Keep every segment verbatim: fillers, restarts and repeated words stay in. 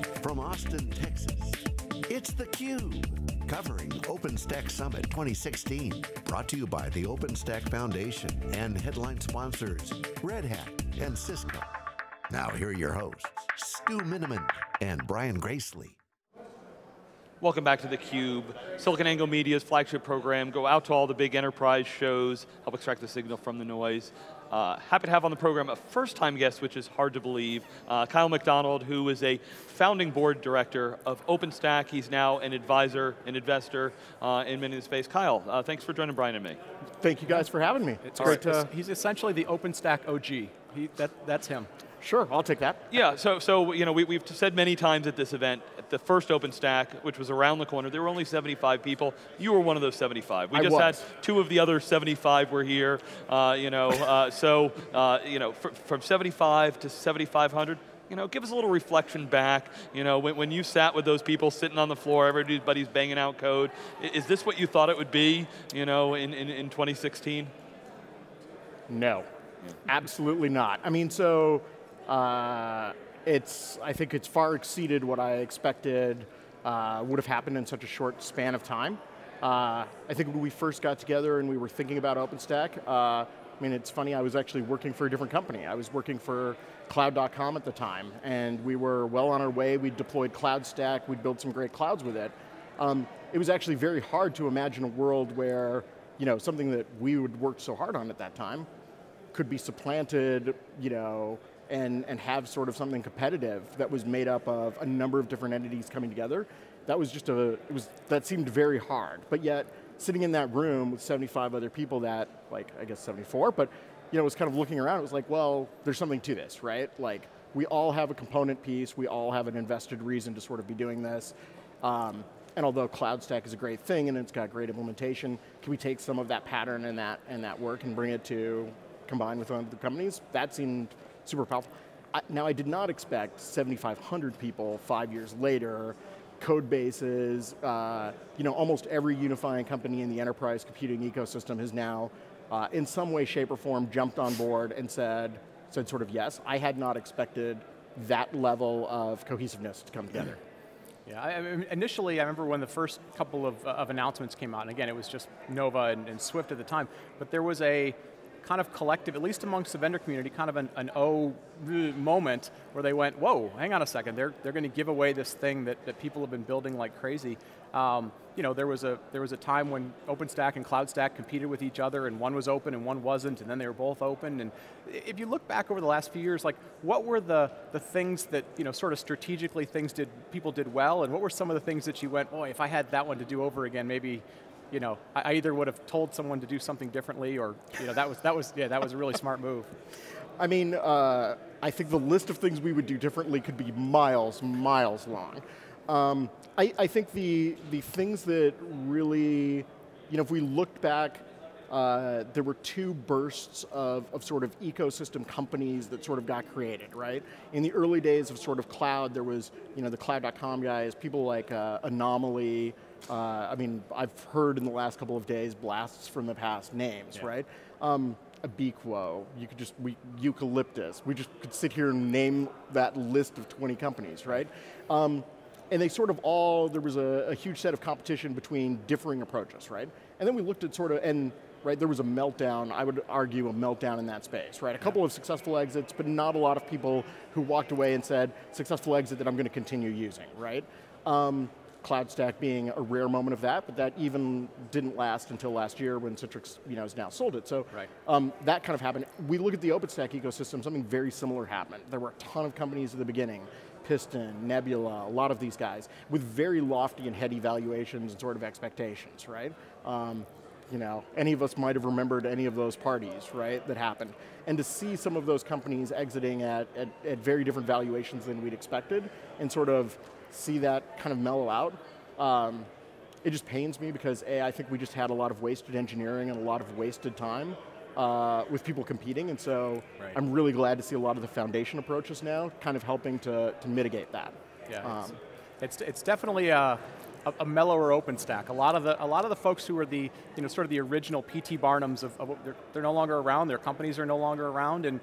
from Austin, Texas, it's theCUBE, covering OpenStack Summit twenty sixteen. Brought to you by the OpenStack Foundation and headline sponsors, Red Hat and Cisco. Now here are your hosts, Stu Miniman and Brian Gracely. Welcome back to theCUBE. SiliconANGLE Media's flagship program. Go out to all the big enterprise shows, help extract the signal from the noise. Uh, happy to have on the program a first-time guest, which is hard to believe, uh, Kyle MacDonald, who is a founding board director of OpenStack. He's now an advisor, an investor uh, in many of the space. Kyle, uh, thanks for joining Brian and me. Thank you guys for having me. It's great right. to... He's essentially the OpenStack O G. He, that, that's him. Sure, I'll take that. Yeah, so, so you know, we, we've said many times at this event, at the first OpenStack, which was around the corner, there were only seventy-five people. You were one of those seventy-five. We I just was. had two of the other seventy-five were here. Uh, you know, uh, so uh, you know, fr from seventy-five to seventy-five hundred, you know, give us a little reflection back. You know, when, when you sat with those people sitting on the floor, everybody's banging out code. Is this what you thought it would be, you know, in, in, in twenty sixteen? No, absolutely not. I mean, so, Uh, it's, I think it's far exceeded what I expected uh, would have happened in such a short span of time. Uh, I think when we first got together and we were thinking about OpenStack, uh, I mean, it's funny, I was actually working for a different company. I was working for cloud dot com at the time, and we were well on our way. We deployed CloudStack, we'd built some great clouds with it. Um, it was actually very hard to imagine a world where, you know, something that we would work so hard on at that time could be supplanted, you know, and, and have sort of something competitive that was made up of a number of different entities coming together. That was just a, it was, that seemed very hard. But yet, sitting in that room with seventy-five other people that, like, I guess seventy-four, but, you know, was kind of looking around, it was like, well, there's something to this, right? Like, we all have a component piece, we all have an invested reason to sort of be doing this. Um, and although CloudStack is a great thing and it's got great implementation, can we take some of that pattern and that, and that work and bring it to, combine with other companies? That seemed super powerful. I, now I did not expect seventy-five hundred people five years later, code bases, uh, you know, almost every unifying company in the enterprise computing ecosystem has now, uh, in some way, shape, or form, jumped on board and said, said sort of yes. I had not expected that level of cohesiveness to come together. Yeah, I, I mean, initially I remember when the first couple of, uh, of announcements came out, and again, it was just Nova and, and Swift at the time, but there was a kind of collective, at least amongst the vendor community, kind of an, an oh moment where they went, whoa, hang on a second, they're, they're going to give away this thing that, that people have been building like crazy. Um, you know, there was, a, there was a time when OpenStack and CloudStack competed with each other, and one was open and one wasn't, and then they were both open. And if you look back over the last few years, like, what were the, the things that, you know, sort of strategically things did, people did well, and what were some of the things that you went, boy, if I had that one to do over again, maybe, you know, I either would have told someone to do something differently, or, you know, that was, that was, yeah, that was a really smart move. I mean, uh, I think the list of things we would do differently could be miles, miles long. Um, I, I think the, the things that really, you know, if we looked back, uh, there were two bursts of, of sort of ecosystem companies that sort of got created, right? In the early days of sort of cloud, there was, you know, the cloud dot com guys, people like uh, Anomaly. Uh, I mean, I've heard in the last couple of days blasts from the past names, yeah. right? Um, Abiquo, you could just, we, Eucalyptus, we just could sit here and name that list of twenty companies, right? Um, and they sort of all, there was a, a huge set of competition between differing approaches, right? And then we looked at sort of, and right, there was a meltdown, I would argue a meltdown in that space, right? A couple yeah. of successful exits, but not a lot of people who walked away and said, successful exit that I'm going to continue using, right? Um, CloudStack being a rare moment of that, but that even didn't last until last year when Citrix, you know, has now sold it. So right. um, that kind of happened. We look at the OpenStack ecosystem, something very similar happened. There were a ton of companies at the beginning, Piston, Nebula, a lot of these guys, with very lofty and heady valuations and sort of expectations, right? Um, you know, any of us might have remembered any of those parties, right, that happened. And to see some of those companies exiting at, at, at very different valuations than we'd expected, and sort of see that kind of mellow out, um, it just pains me because A, I think we just had a lot of wasted engineering and a lot of wasted time uh, with people competing, and so right. I'm really glad to see a lot of the foundation approaches now kind of helping to, to mitigate that. Yeah, um, it's, it's, it's definitely a, a, a mellower OpenStack. A lot of the a lot of the folks who were the you know sort of the original P T Barnums of, of they're, they're no longer around. Their companies are no longer around, and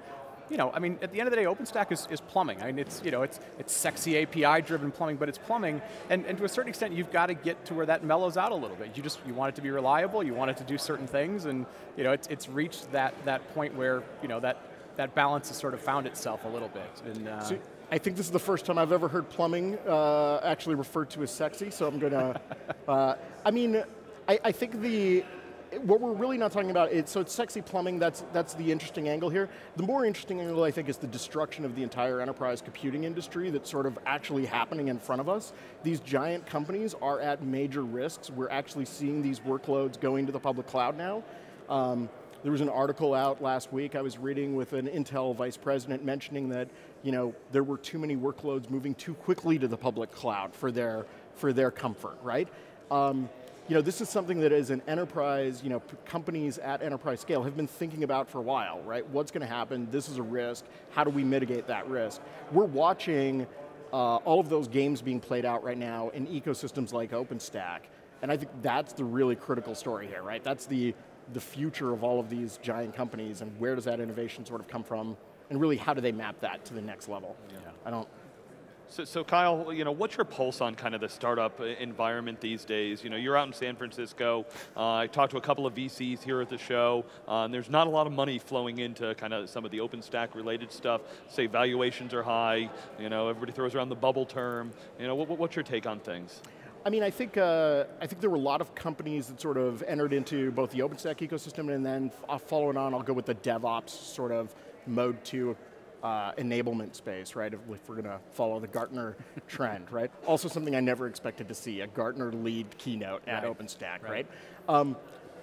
you know, I mean, at the end of the day, OpenStack is, is plumbing. I mean, it's, you know, it's, it's sexy A P I-driven plumbing, but it's plumbing, and, and to a certain extent, you've got to get to where that mellows out a little bit. You just, you want it to be reliable, you want it to do certain things, and, you know, it's, it's reached that, that point where, you know, that, that balance has sort of found itself a little bit. And, uh, so, I think this is the first time I've ever heard plumbing uh, actually referred to as sexy, so I'm going to, uh, I mean, I, I think the, what we're really not talking about, is, so it's sexy plumbing, that's, that's the interesting angle here. The more interesting angle, I think, is the destruction of the entire enterprise computing industry that's sort of actually happening in front of us. These giant companies are at major risks. We're actually seeing these workloads going to the public cloud now. Um, There was an article out last week I was reading with an Intel vice president mentioning that, you know, there were too many workloads moving too quickly to the public cloud for their, for their comfort, right? Um, you know, this is something that as an enterprise, you know, companies at enterprise scale have been thinking about for a while, right? What's going to happen? This is a risk. How do we mitigate that risk? We're watching uh, all of those games being played out right now in ecosystems like OpenStack, and I think that's the really critical story here, right? That's the the future of all of these giant companies, and where does that innovation sort of come from, and really how do they map that to the next level? Yeah. I don't. So, so Kyle, you know, what's your pulse on kind of the startup environment these days? You know, you're out in San Francisco. Uh, I talked to a couple of V Cs here at the show, uh, and there's not a lot of money flowing into kind of some of the OpenStack related stuff. Say valuations are high. You know, everybody throws around the bubble term. You know, what, what's your take on things? I mean, I think uh, I think there were a lot of companies that sort of entered into both the OpenStack ecosystem, and then uh, following on, I'll go with the DevOps sort of mode two uh, enablement space, right? If, if we're going to follow the Gartner trend, right? Also, something I never expected to see, a Gartner lead keynote at right. OpenStack, right? right? Um,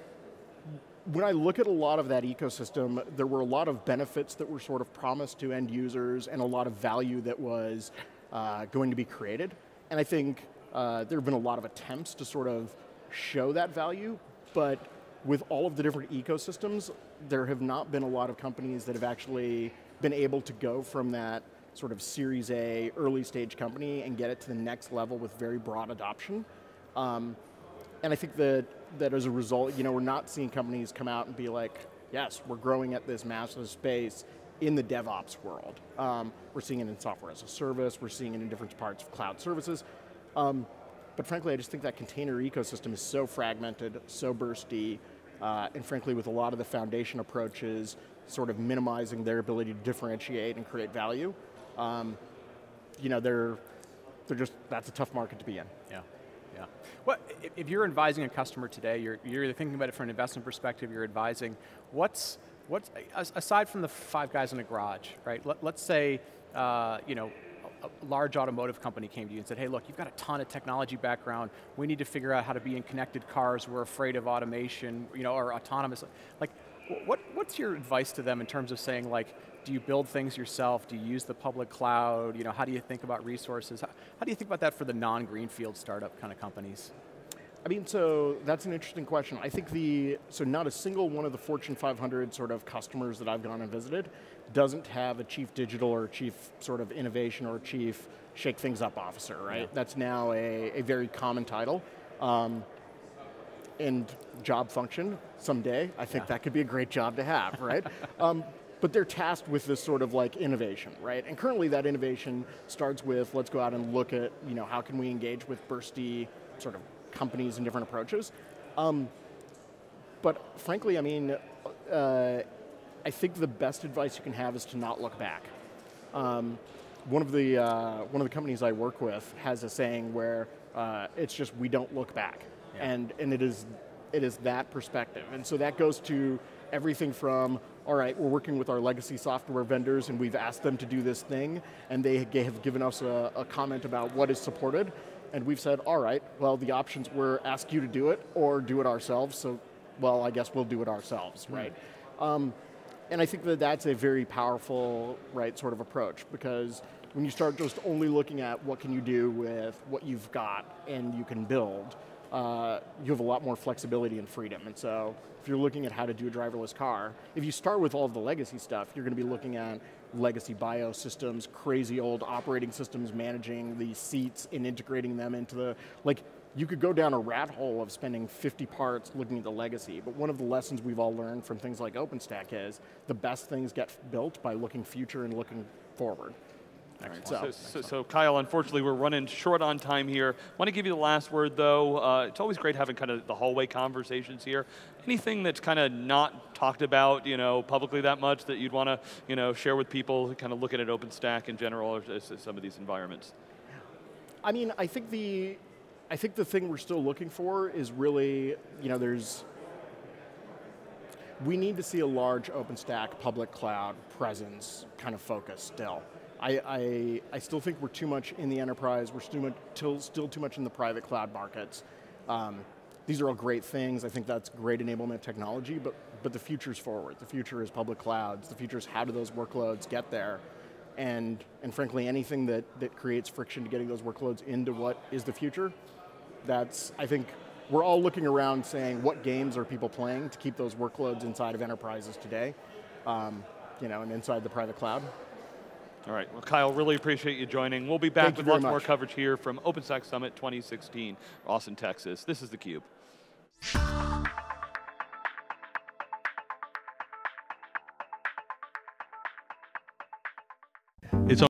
when I look at a lot of that ecosystem, there were a lot of benefits that were sort of promised to end users, and a lot of value that was uh, going to be created, and I think. Uh, there have been a lot of attempts to sort of show that value, but with all of the different ecosystems, there have not been a lot of companies that have actually been able to go from that sort of Series A early stage company and get it to the next level with very broad adoption. Um, and I think that, that as a result, you know, we're not seeing companies come out and be like, yes, we're growing at this massive space in the DevOps world. Um, we're seeing it in software as a service, we're seeing it in different parts of cloud services. Um, but frankly, I just think that container ecosystem is so fragmented, so bursty, uh, and frankly, with a lot of the foundation approaches sort of minimizing their ability to differentiate and create value, um, you know, they're, they're just, that's a tough market to be in. Yeah, yeah. Well, if you're advising a customer today, you're, you're either thinking about it from an investment perspective, you're advising, what's, what's aside from the five guys in the garage, right? Let, let's say, uh, you know, a large automotive company came to you and said, hey look, you've got a ton of technology background, we need to figure out how to be in connected cars, we're afraid of automation, you know, or autonomous. Like, what, what's your advice to them in terms of saying, like, do you build things yourself, do you use the public cloud, you know, how do you think about resources? How, how do you think about that for the non-greenfield startup kind of companies? I mean, so that's an interesting question. I think the, so not a single one of the Fortune five hundred sort of customers that I've gone and visited doesn't have a chief digital or chief sort of innovation or chief shake things up officer, right? Yeah. That's now a, a very common title. Um, and job function, someday, I think yeah. that could be a great job to have, right? um, but they're tasked with this sort of like innovation, right? And currently that innovation starts with, let's go out and look at, you know, how can we engage with bursty sort of companies and different approaches. Um, but frankly, I mean, uh, I think the best advice you can have is to not look back. Um, one of the uh, one of the companies I work with has a saying where uh, it's just we don't look back, yeah. and and it is it is that perspective, and so that goes to everything from, all right, we're working with our legacy software vendors and we've asked them to do this thing, and they have given us a, a comment about what is supported. And we've said, all right, well, the options were ask you to do it or do it ourselves, so, well, I guess we'll do it ourselves, mm. right? Um, and I think that that's a very powerful, right, sort of approach, because when you start just only looking at what can you do with what you've got and you can build, uh, you have a lot more flexibility and freedom. And so if you're looking at how to do a driverless car, if you start with all of the legacy stuff, you're going to be looking at legacy BIOS systems, crazy old operating systems, managing the seats and integrating them into the, like, you could go down a rat hole of spending fifty parts looking at the legacy, but one of the lessons we've all learned from things like OpenStack is the best things get built by looking future and looking forward. Right. So, So, so, so Kyle, unfortunately we're running short on time here. Want to give you the last word though. Uh, it's always great having kind of the hallway conversations here. Anything that's kind of not talked about, you know, publicly that much that you'd want to, you know, share with people kind of looking at OpenStack in general or some of these environments? I mean, I think the, I think the thing we're still looking for is really, you know, there's, we need to see a large OpenStack public cloud presence kind of focus still. I, I, I still think we're too much in the enterprise, we're still, still, still too much in the private cloud markets. Um, these are all great things, I think that's great enablement technology, but, but the future's forward. The future is public clouds, the future is how do those workloads get there, and, and frankly anything that, that creates friction to getting those workloads into what is the future, that's, I think, we're all looking around saying what games are people playing to keep those workloads inside of enterprises today, um, you know, and inside the private cloud. All right, well Kyle, really appreciate you joining. We'll be back Thank with you very lots more much. coverage here from OpenStack Summit twenty sixteen, Austin, Texas. This is theCUBE. It's